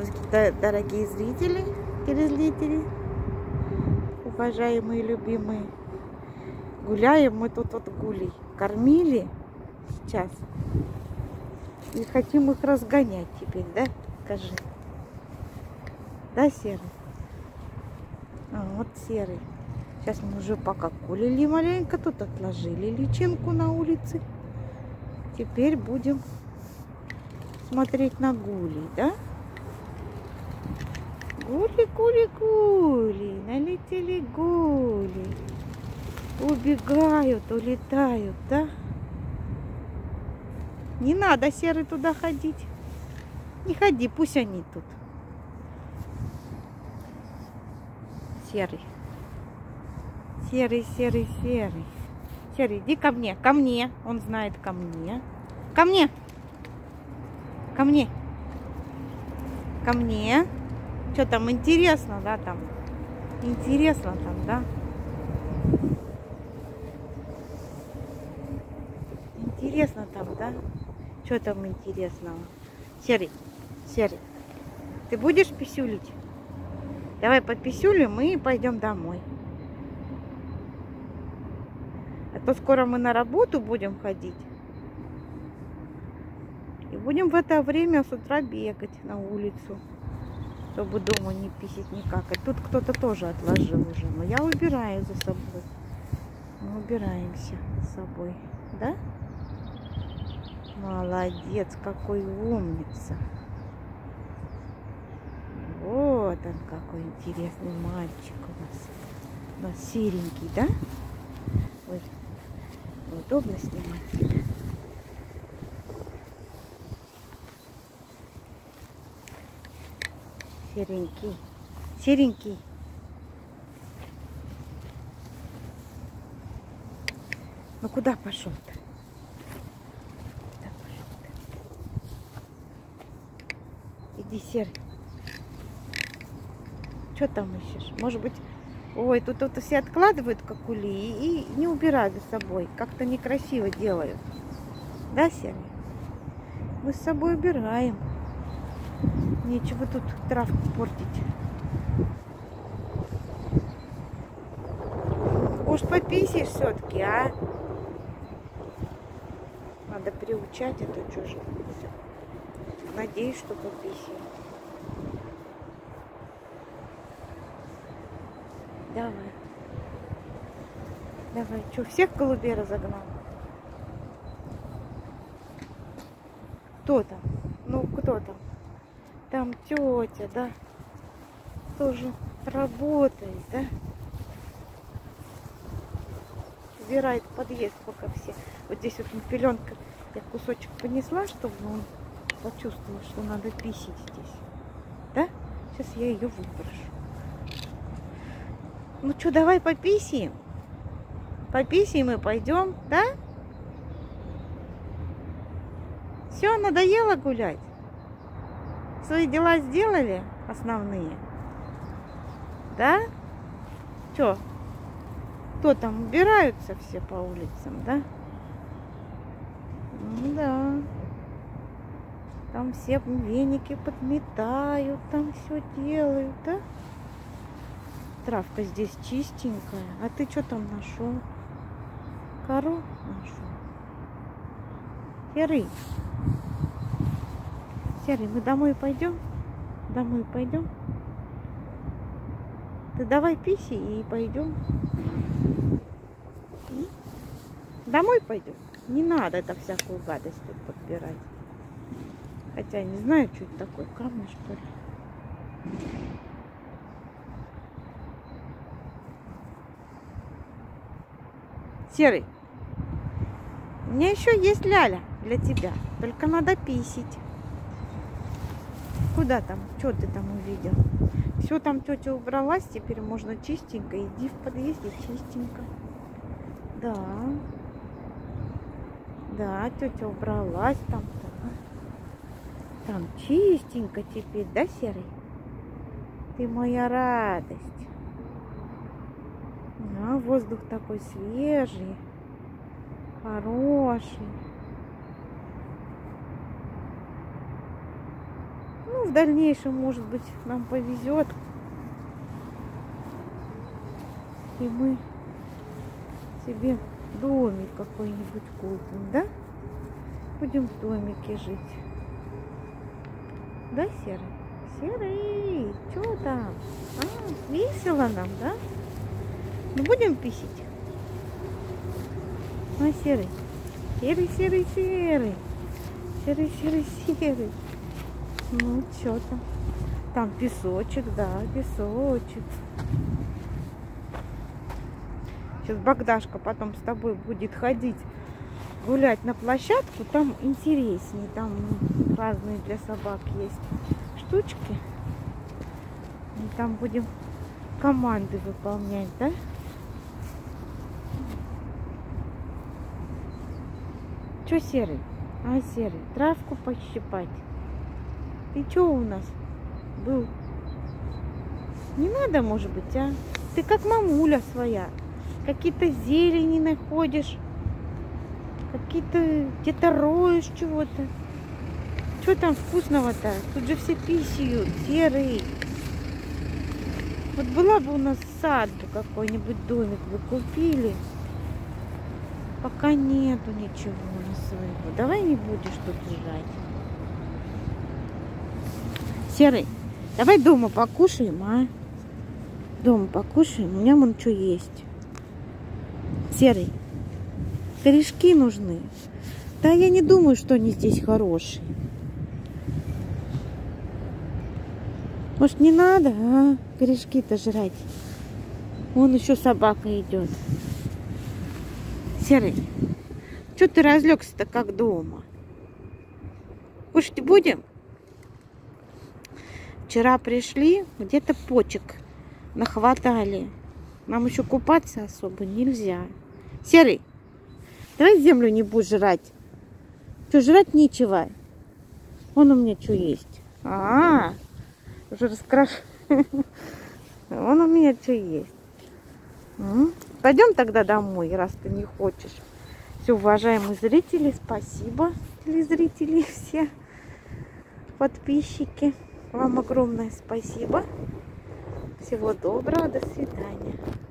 Дорогие зрители, телезрители, уважаемые, любимые, гуляем мы тут от гулей. Кормили сейчас и хотим их разгонять теперь, да? Скажи. Да, Серый? Вот Серый. Сейчас мы уже покакулили маленько, тут отложили личинку на улице. Теперь будем смотреть на гулей, да? Гули, гули, гули, налетели гули. Убегают, улетают, да? Не надо, Серый, туда ходить. Не ходи, пусть они тут. Серый. Серый, Серый, Серый. Серый, иди ко мне, ко мне. Он знает ко мне. Ко мне. Ко мне. Ко мне. Что там интересно, да, там? Интересно там, да? Интересно там, да? Что там интересного? Серый, Серый, ты будешь писюлить? Давай пописюлим и пойдем домой. А то скоро мы на работу будем ходить. И будем в это время с утра бегать на улицу, чтобы дома не писать никак. И тут кто-то тоже отложил уже. Но я убираю за собой. Мы убираемся за собой. Да? Молодец, какой умница. Вот он какой интересный мальчик у нас. У нас серенький, да? Ой, удобно снимать. Серенький. Серенький. Ну куда пошел-то? Куда пошел-то? Иди, Серый. Что там ищешь? Может быть... Ой, тут все откладывают какули и не убирают за собой. Как-то некрасиво делают. Да, Серый? Мы с собой убираем. Нечего тут травку портить. Уж пописишь все-таки, а? Надо приучать это чушь. Надеюсь, что пописишь. Давай. Давай. Что, всех голубей разогнал? Кто там? Ну, кто там? Там тетя, да? Тоже работает, да? Убирает подъезд, пока все. Вот здесь вот пеленка. Я кусочек понесла, чтобы он почувствовал, что надо писить здесь. Да? Сейчас я ее выброшу. Ну что, давай пописим. Пописим и пойдем, да? Все, надоело гулять? Свои дела сделали основные? Да? Что? Кто там? Убираются все по улицам, да? Ну да. Там все веники подметают, там все делают, да? Травка здесь чистенькая. А ты что там нашел? Кору нашел. Серый. Серый, мы домой пойдем? Домой пойдем? Ты давай писи и пойдем. Домой пойдем? Не надо это всякую гадость тут подбирать. Хотя я не знаю, что это такое. Камни, что ли? Серый, у меня еще есть ляля для тебя. Только надо писить. Куда там? Что ты там увидел? Все, там тетя убралась. Теперь можно чистенько. Иди в подъезде чистенько. Да. Да, тетя убралась там-то. Там чистенько теперь, да, Серый? Ты моя радость. А воздух такой свежий, хороший. Ну, Ну, в дальнейшем, может быть, нам повезет. И мы себе домик какой-нибудь купим, да? Будем в домике жить. Да, Серый? Серый, что там? А, весело нам, да? Ну, будем писить? А, Серый? Серый, Серый, Серый. Серый, Серый, Серый. Ну, что там? Там песочек, да, песочек. Сейчас Богдашка потом с тобой будет ходить гулять на площадку. Там интереснее. Там разные для собак есть штучки. И там будем команды выполнять, да? Че, Серый? А, Серый, травку пощипать. Ты че у нас был? Не надо, может быть, а? Ты как мамуля своя. Какие-то зелени находишь. Какие-то где-то роешь чего-то. Что там вкусного-то? Тут же все писают, Серый. Вот была бы у нас сад, какой-нибудь домик бы купили. Пока нету ничего на своего. Давай не будешь тут лежать. Серый, давай дома покушаем, а? Дома покушаем. У меня вон что есть. Серый, корешки нужны. Да я не думаю, что они здесь хорошие. Может, не надо, а? Корешки-то жрать. Вон еще собака идет. Серый, что ты разлегся-то как дома? Кушать будем? Вчера пришли, где-то почек нахватали. Нам еще купаться особо нельзя. Серый, давай землю не будешь жрать. Что, жрать нечего? Вон у меня что есть. Уже раскрашу. Вон у меня что есть. Пойдем тогда домой, раз ты не хочешь. Все, уважаемые зрители, спасибо, телезрители все, подписчики. Вам огромное спасибо. Всего доброго, до свидания.